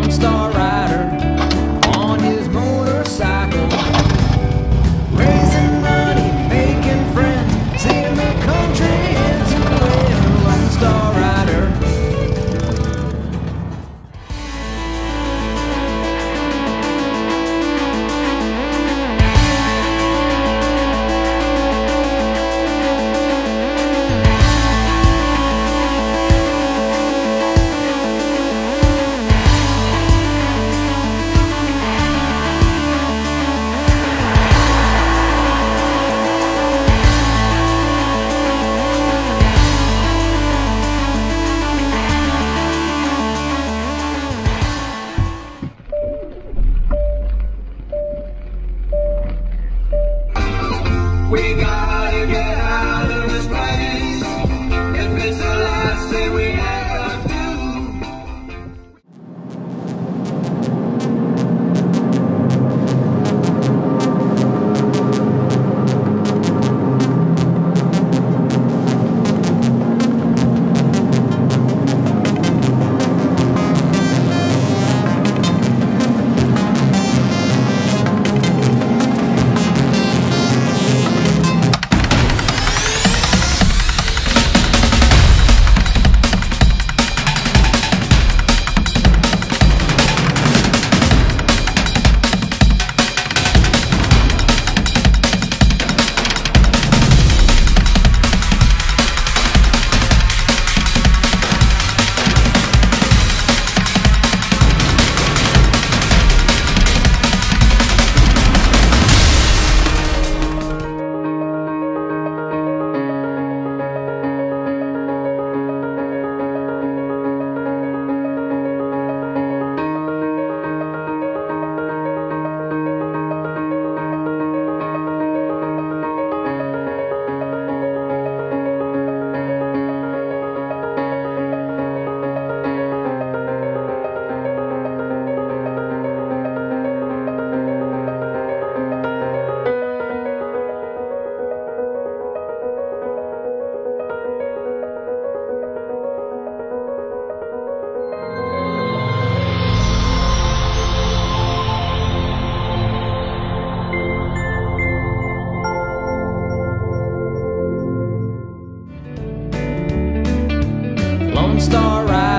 Lone Star Rider on his motorcycle, raising money, making friends, seeing the country into a Lone Star Rider. We gotta get out of this place. If it's the last thing we ever do. Lone Star Rider.